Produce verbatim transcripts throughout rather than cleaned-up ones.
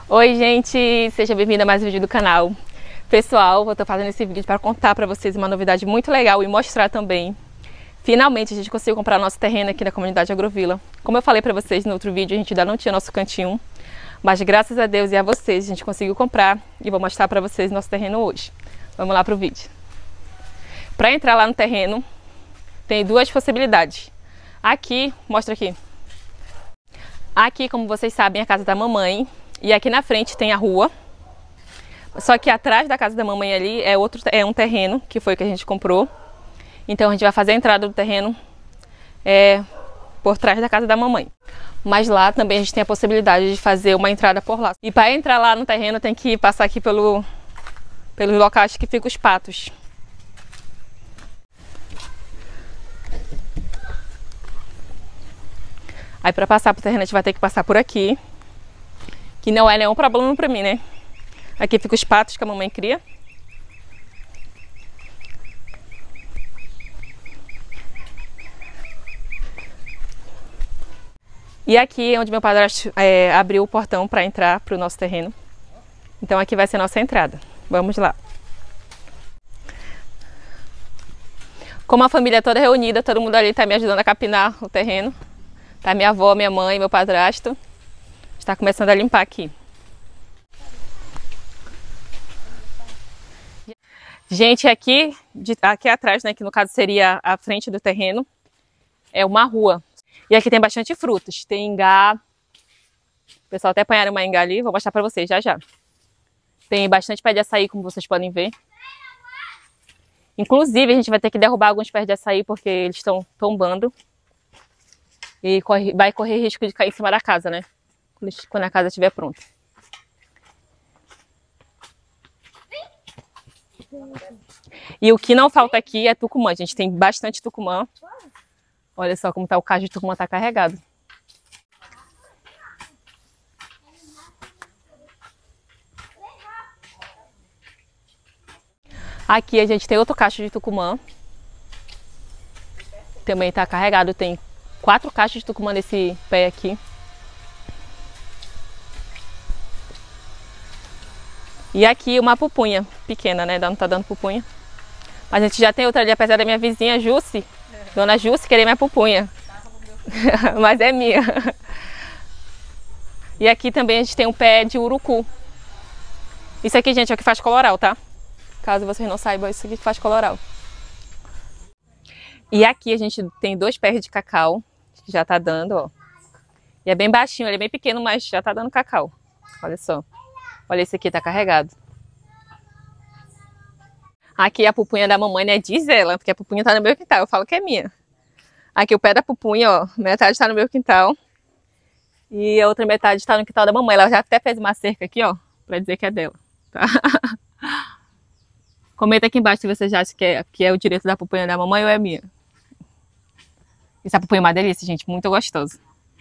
Oi gente, seja bem-vindo a mais um vídeo do canal. Pessoal, eu estou fazendo esse vídeo para contar para vocês uma novidade muito legal e mostrar também. Finalmente a gente conseguiu comprar nosso terreno aqui na comunidade Agrovila. Como eu falei para vocês no outro vídeo, a gente ainda não tinha nosso cantinho, mas graças a Deus e a vocês a gente conseguiu comprar e vou mostrar para vocês nosso terreno hoje. Vamos lá pro vídeo. Para entrar lá no terreno, tem duas possibilidades. Aqui, mostra aqui. Aqui, como vocês sabem, é a casa da mamãe. E aqui na frente tem a rua. Só que atrás da casa da mamãe ali é, outro, é um terreno, que foi o que a gente comprou. Então a gente vai fazer a entrada do terreno é, por trás da casa da mamãe. Mas lá também a gente tem a possibilidade de fazer uma entrada por lá. E para entrar lá no terreno tem que passar aqui pelo, pelos locais que ficam os patos. Aí para passar pro terreno a gente vai ter que passar por aqui. Que não é nenhum problema para mim, né? Aqui ficam os patos que a mamãe cria. E aqui é onde meu padrasto é, abriu o portão para entrar para o nosso terreno. Então aqui vai ser a nossa entrada. Vamos lá. Como a família toda reunida, todo mundo ali está me ajudando a capinar o terreno. Tá minha avó, minha mãe, meu padrasto. Está começando a limpar aqui. Gente, aqui, de, aqui atrás, né, que no caso seria a frente do terreno, é uma rua. E aqui tem bastante frutas. Tem ingá. O pessoal até apanharam uma ingá ali, vou mostrar pra vocês já já. Tem bastante pé de açaí, como vocês podem ver. Inclusive, a gente vai ter que derrubar alguns pés de açaí porque eles estão tombando. E corre, vai correr risco de cair em cima da casa, né? Quando a casa estiver pronta. E o que não falta aqui é tucumã. A gente tem bastante tucumã. Olha só como tá o cacho de tucumã, tá carregado. Aqui a gente tem outro cacho de tucumã. Também tá carregado. Tem quatro caixas de tucumã nesse pé aqui. E aqui uma pupunha pequena, né? Não tá dando pupunha. Mas a gente já tem outra ali, apesar da minha vizinha Jussi, Dona Jussi, querer minha pupunha. Mas é minha. E aqui também a gente tem um pé de urucu. Isso aqui, gente, é o que faz coloral, tá? Caso vocês não saibam, isso aqui faz coloral. E aqui a gente tem dois pés de cacau, que já tá dando, ó. E é bem baixinho, ele é bem pequeno, mas já tá dando cacau. Olha só. Olha, esse aqui tá carregado. Aqui a pupunha da mamãe, né? Diz ela, porque a pupunha tá no meu quintal. Eu falo que é minha. Aqui o pé da pupunha, ó. Metade tá no meu quintal. E a outra metade tá no quintal da mamãe. Ela já até fez uma cerca aqui, ó. Pra dizer que é dela. Tá? Comenta aqui embaixo se vocês acham que é, que é o direito da pupunha da mamãe ou é minha. Essa pupunha é uma delícia, gente. Muito gostosa.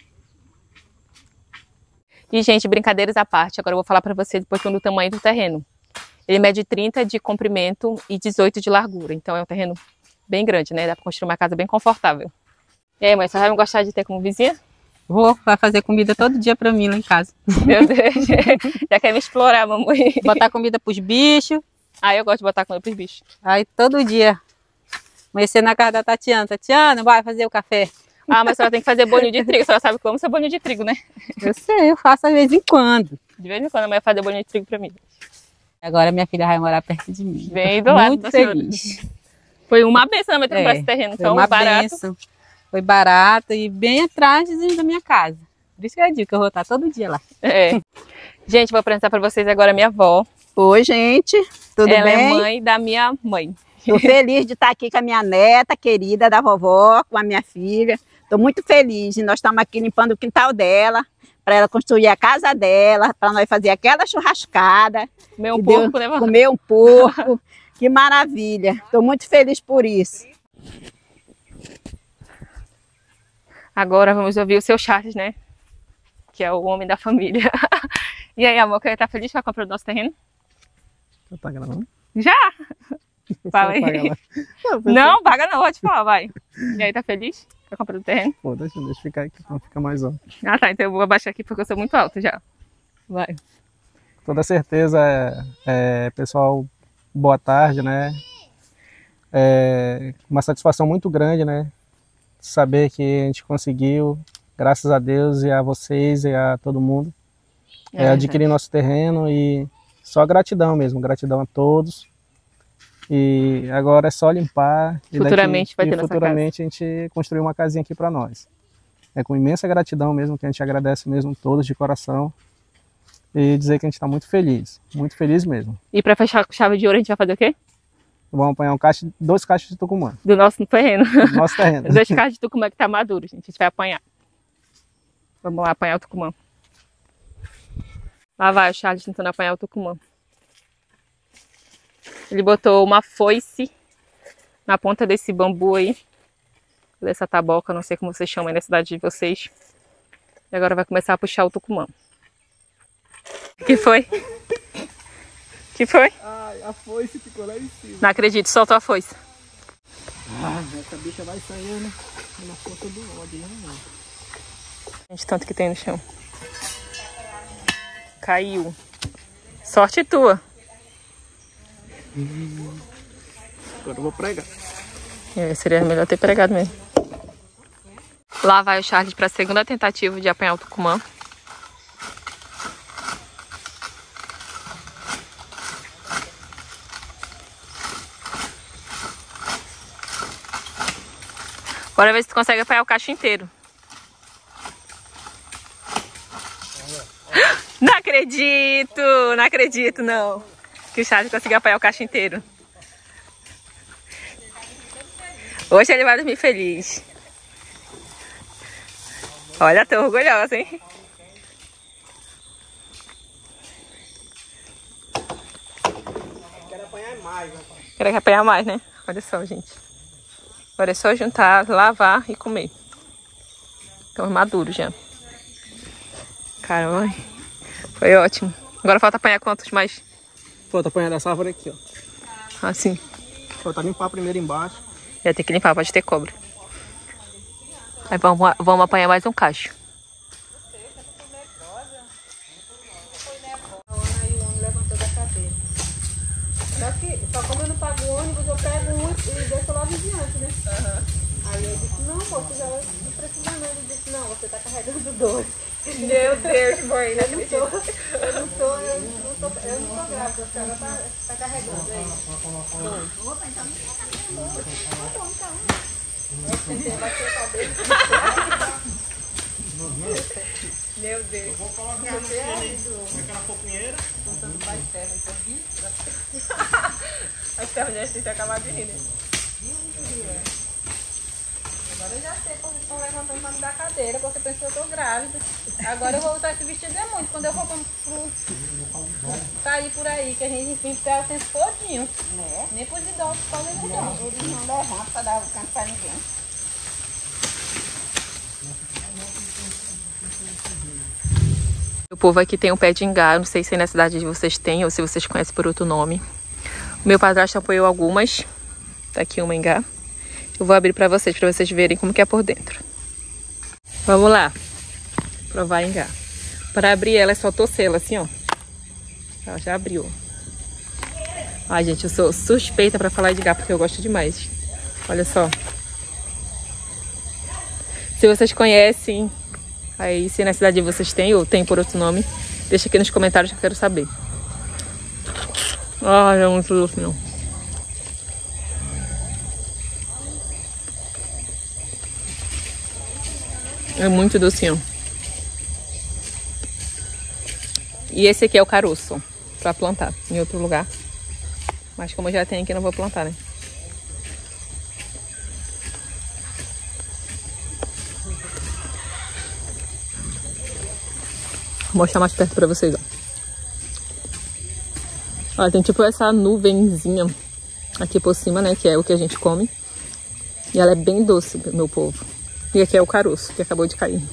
E, gente, brincadeiras à parte, agora eu vou falar para vocês um pouquinho do tamanho do terreno. Ele mede trinta de comprimento e dezoito de largura, então é um terreno bem grande, né? Dá para construir uma casa bem confortável. E aí, mãe, você vai gostar de ter como vizinha? Vou, vai fazer comida todo dia para mim lá em casa. Meu Deus, já quer me explorar, mamãe. Botar comida pros bichos. Ah, eu gosto de botar comida pros bichos. Aí todo dia, amanhecer na casa da Tatiana. Tatiana, vai fazer o café. Ah, mas a senhora tem que fazer bolinho de trigo. A senhora sabe como ser bolinho de trigo, né? Eu sei, eu faço às vezes em quando. De vez em quando a mãe vai fazer bolinho de trigo pra mim. Agora minha filha vai morar perto de mim. Bem do lado Muito da feliz. Senhora. Foi uma benção também ter comprado É, esse terreno. foi Tão uma barato. benção. Foi barato e bem atrás da minha casa. Por isso que eu digo que eu vou estar todo dia lá. É. Gente, vou apresentar pra vocês agora a minha avó. Oi, gente, tudo Ela bem? é mãe da minha mãe. Estou feliz de estar aqui com a minha neta querida da vovó, com a minha filha. Estou muito feliz e nós estamos aqui limpando o quintal dela, para ela construir a casa dela, para nós fazer aquela churrascada. Comer um E porco, deu- né? Comer um porco, que maravilha. Estou muito feliz por isso. Agora vamos ouvir o seu Charles, né? Que é o homem da família. E aí, amor, que tá feliz com a compra do nosso terreno? Já tá gravando? Já! Fala aí. Paga lá. Não, pensei- Não, paga não, pode falar, vai. E aí, tá feliz com a compra do terreno? Pô, deixa, deixa eu ficar aqui pra ficar mais alto. Ah, tá, então eu vou abaixar aqui porque eu sou muito alta já. Vai. toda certeza, é, pessoal, boa tarde, né? É uma satisfação muito grande, né? Saber que a gente conseguiu, graças a Deus e a vocês e a todo mundo, é, é, adquirir nosso terreno e só gratidão mesmo, gratidão a todos. E agora é só limpar e futuramente, daqui, vai ter e futuramente a gente construir uma casinha aqui para nós. É com imensa gratidão mesmo que a gente agradece mesmo todos de coração e dizer que a gente está muito feliz, muito feliz mesmo. E para fechar com chave de ouro a gente vai fazer o quê? Vamos apanhar um caixa, dois caixas de tucumã. Do nosso terreno. Do nosso terreno. Dois caixas de tucumã que tá maduro, gente. A gente vai apanhar. Vamos lá apanhar o tucumã. Lá vai o Charles tentando apanhar o tucumã. Ele botou uma foice na ponta desse bambu aí. Dessa taboca, não sei como vocês chamam aí na cidade de vocês. E agora vai começar a puxar o tucumã. O que foi? O que foi? Ai, a foice ficou lá em cima. Não acredito, soltou a foice. Ah, essa bicha vai saindo na força do ódio, né? Gente, tanto que tem no chão. Caiu. Sorte tua. Hum, agora eu vou pregar. É, seria melhor ter pregado mesmo. Lá vai o Charles para a segunda tentativa de apanhar o tucumã. Bora ver se tu consegue apanhar o cacho inteiro. Não acredito, não acredito não. Que o Charles conseguiu apanhar o cacho inteiro. Hoje ele vai dormir feliz. Olha, tô orgulhosa, hein? Quero apanhar mais, rapaz. Quero apanhar mais, né? Olha só, gente. Agora é só juntar, lavar e comer. Estão maduros já. Caramba, foi ótimo. Agora falta apanhar quantos mais? Falta apanhar dessa árvore aqui, ó. Assim. Falta limpar primeiro embaixo. Já tem que limpar, pode ter cobra. Aí vamos, vamos apanhar mais um cacho. Só como eu não pago o ônibus, eu pego um e deixo logo em diante, né? Uhum. Aí eu disse, não, pô, você já não precisa não. Ele disse, não, você tá carregando dois. Meu Deus, foi, né? Eu não sou, eu não sou, eu não sou, eu não sou grávida, a senhora tá, tá carregando aí. Dois. Opa, então não tá carregando. Então, então. Vai ser o cabelo. Meu Deus. Eu vou falar com você ali, aquela popinheira. Contando mais terra, então aqui. As terras já tem acabado de rir, né? Agora eu já sei como estão levantando pra me dar cadeira, porque eu pensei que eu tô grávida. Agora eu vou usar esse vestido é muito. Quando eu for pro, sair por aí, que a gente pinta o tempo todinho. É. Nem pros idosos podem mudar. Eles não levantam para dar o canto para ninguém. O povo aqui tem um pé de ingá, não sei se na cidade de vocês tem ou se vocês conhecem por outro nome. O meu padrasto apoiou algumas. Tá aqui uma ingá. Eu vou abrir pra vocês, pra vocês verem como que é por dentro. Vamos lá. Provar a ingá. Para abrir ela é só torcê-la assim, ó. Ela já abriu. Ai, gente, eu sou suspeita pra falar de ingá, porque eu gosto demais. Olha só. Se vocês conhecem, aí se na cidade de vocês tem ou tem por outro nome, deixa aqui nos comentários que eu quero saber. Ai, é muito doce, não. É muito docinho. E esse aqui é o caroço, pra plantar em outro lugar. Mas como eu já tenho aqui, não vou plantar, né? Vou mostrar mais perto pra vocês, ó. Olha, tem tipo essa nuvenzinha aqui por cima, né? Que é o que a gente come. E ela é bem doce, meu povo. E aqui é o caroço, que acabou de cair.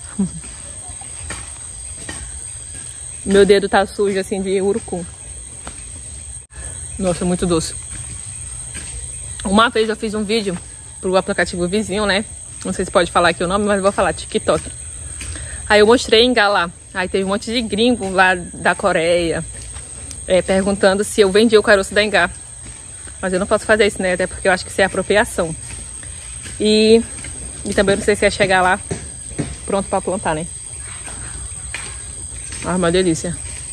Meu dedo tá sujo, assim, de urucum. Nossa, muito doce. Uma vez eu fiz um vídeo pro aplicativo vizinho, né? Não sei se pode falar aqui o nome, mas eu vou falar, TikTok. Aí eu mostrei ingá lá. Aí teve um monte de gringo lá da Coreia é, perguntando se eu vendia o caroço da Engá. Mas eu não posso fazer isso, né? Até porque eu acho que isso é apropriação. E, e também não sei se ia chegar lá pronto pra plantar, né? Ah, uma delícia.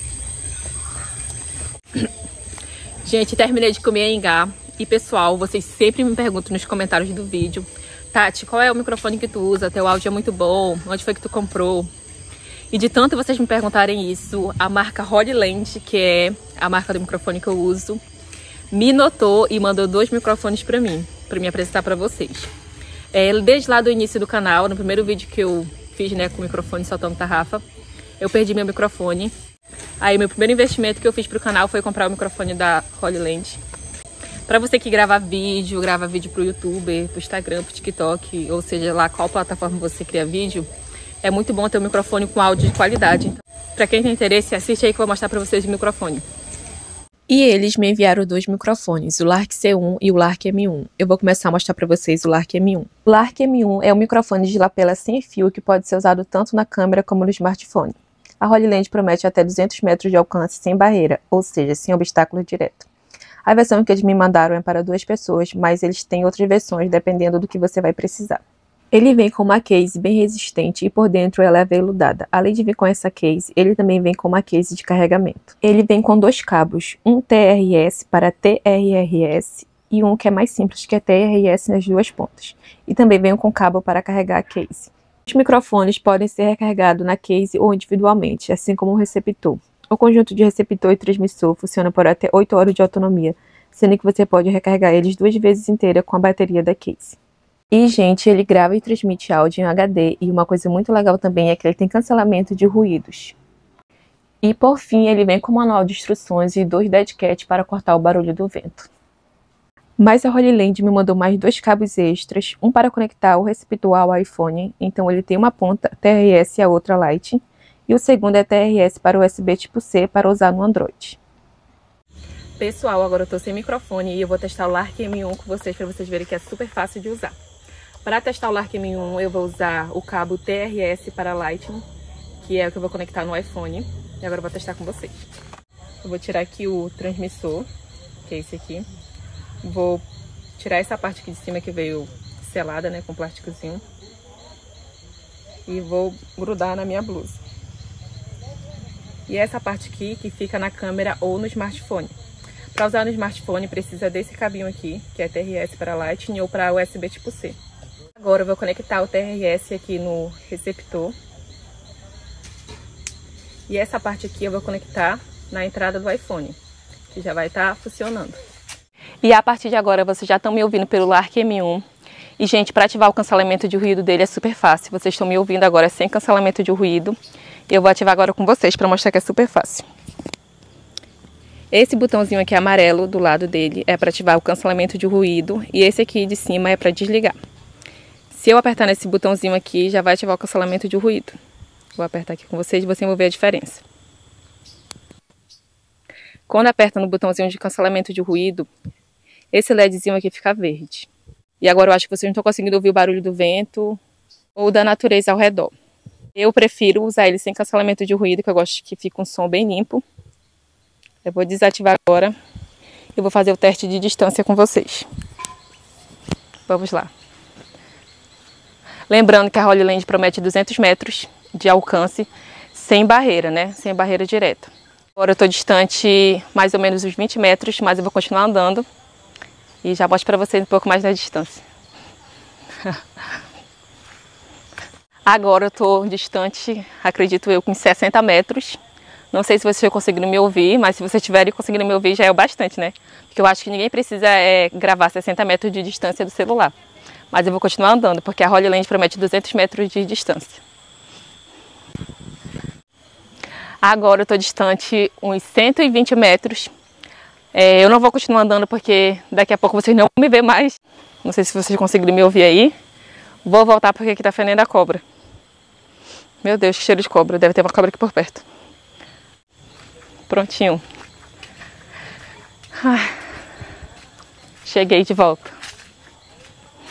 Gente, terminei de comer a Engá. E pessoal, vocês sempre me perguntam nos comentários do vídeo: Tati, qual é o microfone que tu usa? Teu áudio é muito bom. Onde foi que tu comprou? E de tanto vocês me perguntarem isso, a marca Hollyland, que é a marca do microfone que eu uso, me notou e mandou dois microfones pra mim, pra me apresentar pra vocês. É, desde lá do início do canal, no primeiro vídeo que eu fiz, né, com o microfone soltando tarrafa, eu perdi meu microfone. Aí meu primeiro investimento que eu fiz pro canal foi comprar o microfone da Hollyland. Pra você que grava vídeo, grava vídeo pro YouTube, pro Instagram, pro TikTok, ou seja lá qual plataforma você cria vídeo, é muito bom ter um microfone com áudio de qualidade. Então, pra quem tem interesse, assiste aí que eu vou mostrar pra vocês o microfone. E eles me enviaram dois microfones, o Lark C um e o Lark M um. Eu vou começar a mostrar pra vocês o Lark M um. O Lark M um é um microfone de lapela sem fio que pode ser usado tanto na câmera como no smartphone. A Hollyland promete até duzentos metros de alcance sem barreira, ou seja, sem obstáculo direto. A versão que eles me mandaram é para duas pessoas, mas eles têm outras versões dependendo do que você vai precisar. Ele vem com uma case bem resistente e por dentro ela é veludada. Além de vir com essa case, ele também vem com uma case de carregamento. Ele vem com dois cabos, um T R S para T R R S e um que é mais simples, que é T R S nas duas pontas. E também vem com cabo para carregar a case. Os microfones podem ser recarregados na case ou individualmente, assim como o receptor. O conjunto de receptor e transmissor funciona por até oito horas de autonomia, sendo que você pode recarregar eles duas vezes inteira com a bateria da case. E, gente, ele grava e transmite áudio em H D, e uma coisa muito legal também é que ele tem cancelamento de ruídos. E, por fim, ele vem com um manual de instruções e dois dead cat para cortar o barulho do vento. Mas a Hollyland me mandou mais dois cabos extras, um para conectar o receptor ao iPhone, então ele tem uma ponta T R S e a outra Lightning, e o segundo é T R S para U S B tipo C para usar no Android. Pessoal, agora eu tô sem microfone e eu vou testar o Lark M um com vocês para vocês verem que é super fácil de usar. Para testar o Lark M um eu vou usar o cabo T R S para Lightning, que é o que eu vou conectar no iPhone, e agora eu vou testar com vocês. Eu vou tirar aqui o transmissor, que é esse aqui. Vou tirar essa parte aqui de cima que veio selada, né, com plásticozinho. E vou grudar na minha blusa. E essa parte aqui que fica na câmera ou no smartphone. Para usar no smartphone precisa desse cabinho aqui, que é T R S para Lightning ou para U S B tipo C. Agora eu vou conectar o T R S aqui no receptor. E essa parte aqui eu vou conectar na entrada do iPhone, que já vai estar funcionando. E a partir de agora vocês já estão me ouvindo pelo Lark M um. E, gente, para ativar o cancelamento de ruído dele é super fácil. Vocês estão me ouvindo agora sem cancelamento de ruído. Eu vou ativar agora com vocês para mostrar que é super fácil. Esse botãozinho aqui amarelo do lado dele é para ativar o cancelamento de ruído. E esse aqui de cima é para desligar. Se eu apertar nesse botãozinho aqui, já vai ativar o cancelamento de ruído. Vou apertar aqui com vocês e vocês vão ver a diferença. Quando aperta no botãozinho de cancelamento de ruído, esse LEDzinho aqui fica verde. E agora eu acho que vocês não estão conseguindo ouvir o barulho do vento ou da natureza ao redor. Eu prefiro usar ele sem cancelamento de ruído, que eu gosto que fica um som bem limpo. Eu vou desativar agora e vou fazer o teste de distância com vocês. Vamos lá. Lembrando que a Hollyland promete duzentos metros de alcance sem barreira, né? Sem barreira direta. Agora eu estou distante mais ou menos uns vinte metros, mas eu vou continuar andando e já mostro para vocês um pouco mais da distância. Agora eu estou distante, acredito eu, com sessenta metros. Não sei se vocês estão conseguindo me ouvir, mas se vocês estiverem conseguindo me ouvir já é o bastante, né? Porque eu acho que ninguém precisa é, gravar sessenta metros de distância do celular. Mas eu vou continuar andando, porque a Hollyland promete duzentos metros de distância. Agora eu estou distante uns cento e vinte metros. É, eu não vou continuar andando porque daqui a pouco vocês não vão me ver mais. Não sei se vocês conseguiram me ouvir aí. Vou voltar porque aqui está fedendo a cobra. Meu Deus, que cheiro de cobra. Deve ter uma cobra aqui por perto. Prontinho. Ai, cheguei de volta.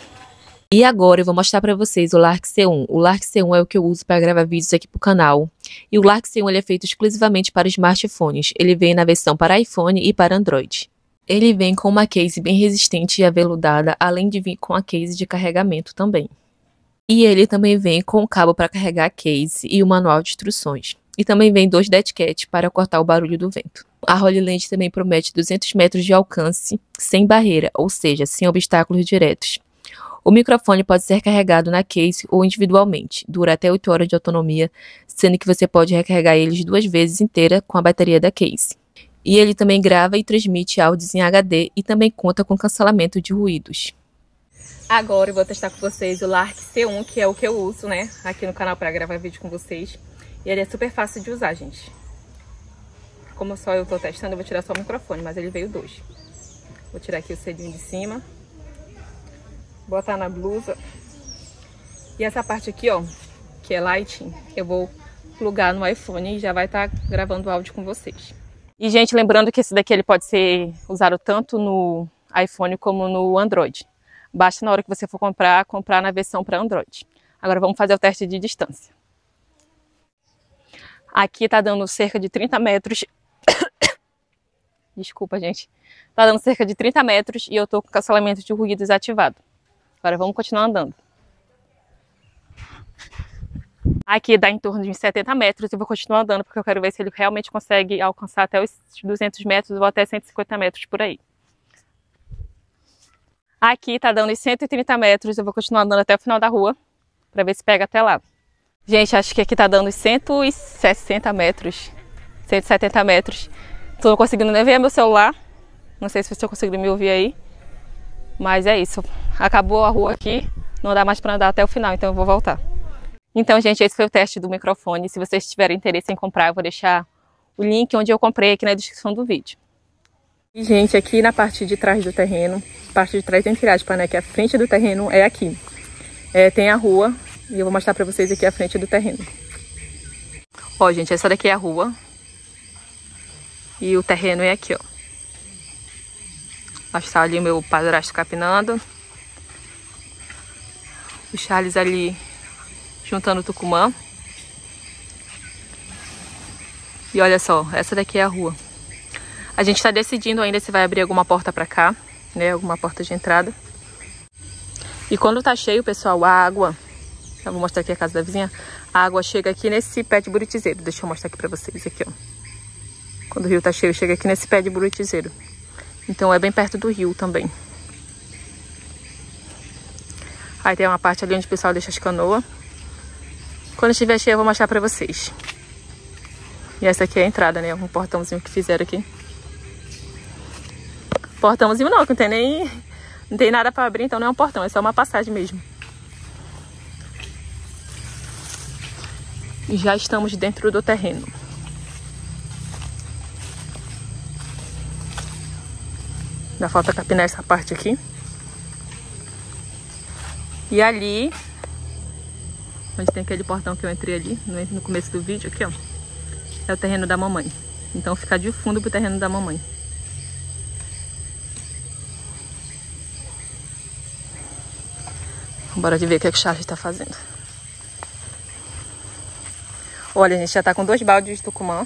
E agora eu vou mostrar para vocês o Lark C um. O Lark C um é o que eu uso para gravar vídeos aqui pro canal. E o Lark C um ele é feito exclusivamente para smartphones. Ele vem na versão para iPhone e para Android. Ele vem com uma case bem resistente e aveludada, além de vir com a case de carregamento também. E ele também vem com o cabo para carregar a case e o manual de instruções. E também vem dois dead cat para cortar o barulho do vento. A Holy Land também promete duzentos metros de alcance sem barreira, ou seja, sem obstáculos diretos. O microfone pode ser carregado na case ou individualmente. Dura até oito horas de autonomia, sendo que você pode recarregar eles duas vezes inteira com a bateria da case. E ele também grava e transmite áudios em H D e também conta com cancelamento de ruídos. Agora eu vou testar com vocês o Lark C um, que é o que eu uso, né, aqui no canal para gravar vídeo com vocês. E ele é super fácil de usar, gente. Como só eu tô testando, eu vou tirar só o microfone, mas ele veio dois. Vou tirar aqui o selinho de cima. Botar na blusa. E essa parte aqui, ó, que é lighting, eu vou plugar no iPhone e já vai estar gravando áudio com vocês. E, gente, lembrando que esse daqui ele pode ser usado tanto no iPhone como no Android. Basta na hora que você for comprar, comprar na versão para Android. Agora vamos fazer o teste de distância. Aqui tá dando cerca de trinta metros. Desculpa, gente. Tá dando cerca de trinta metros e eu tô com o cancelamento de ruídos ativado. Agora vamos continuar andando. Aqui dá em torno de uns setenta metros e vou continuar andando porque eu quero ver se ele realmente consegue alcançar até os duzentos metros ou até cento e cinquenta metros por aí. Aqui tá dando uns cento e trinta metros, eu vou continuar andando até o final da rua para ver se pega até lá. Gente, acho que aqui tá dando uns cento e sessenta metros, cento e setenta metros. Tô conseguindo nem ver meu celular, não sei se vocês estão conseguindo me ouvir aí. Mas é isso, acabou a rua aqui, não dá mais para andar até o final, então eu vou voltar. Então, gente, esse foi o teste do microfone. Se vocês tiverem interesse em comprar, eu vou deixar o link onde eu comprei aqui na descrição do vídeo. E, gente, aqui na parte de trás do terreno, parte de trás entre aspas, né, que a frente do terreno é aqui. É, tem a rua e eu vou mostrar pra vocês aqui a frente do terreno. Ó, gente, essa daqui é a rua e o terreno é aqui, ó. Acho que tá ali o meu padrasto capinando. O Charles ali juntando o tucumã. E olha só, essa daqui é a rua. A gente tá decidindo ainda se vai abrir alguma porta pra cá, né? Alguma porta de entrada. E quando tá cheio, pessoal, a água... Eu vou mostrar aqui a casa da vizinha. A água chega aqui nesse pé de buritizeiro. Deixa eu mostrar aqui pra vocês, aqui, ó. Quando o rio tá cheio, chega aqui nesse pé de buritizeiro. Então é bem perto do rio também. Aí tem uma parte ali onde o pessoal deixa as canoas. Quando estiver cheio eu vou mostrar pra vocês. E essa aqui é a entrada, né? Um portãozinho que fizeram aqui. Portãozinho não, que não tem nem... Não tem nada pra abrir, então não é um portão. É só uma passagem mesmo. E já estamos dentro do terreno. Ainda falta capinar essa parte aqui. E ali, onde tem aquele portão que eu entrei ali, no começo do vídeo, aqui, ó, é o terreno da mamãe. Então fica de fundo pro terreno da mamãe. Bora de ver o que, é que o Charles tá fazendo. Olha, a gente já tá com dois baldes de tucumã.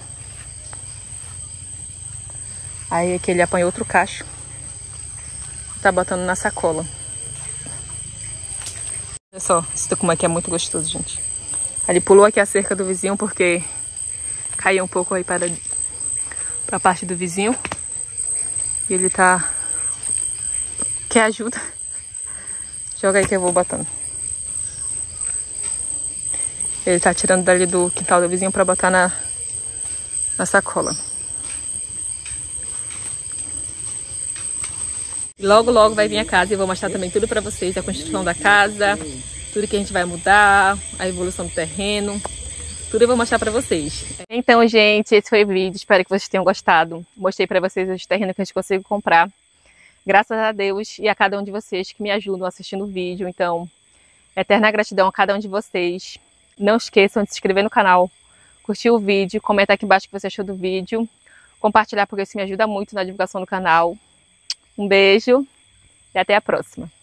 Aí aqui ele apanhou outro cacho. Tá botando na sacola. Olha só, esse tucumã aqui é muito gostoso, gente. Ele pulou aqui a cerca do vizinho porque caiu um pouco aí para, para a parte do vizinho. E ele tá... Quer ajuda? Joga aí que eu vou botando. Ele tá tirando dali do quintal do vizinho para botar na, na sacola. Logo, logo vai vir a casa e eu vou mostrar também tudo pra vocês, a construção da casa, tudo que a gente vai mudar, a evolução do terreno, tudo eu vou mostrar pra vocês. Então, gente, esse foi o vídeo, espero que vocês tenham gostado. Mostrei pra vocês os terrenos que a gente conseguiu comprar, graças a Deus e a cada um de vocês que me ajudam assistindo o vídeo. Então, eterna gratidão a cada um de vocês. Não esqueçam de se inscrever no canal, curtir o vídeo, comentar aqui embaixo o que você achou do vídeo, compartilhar porque isso me ajuda muito na divulgação do canal. Um beijo e até a próxima.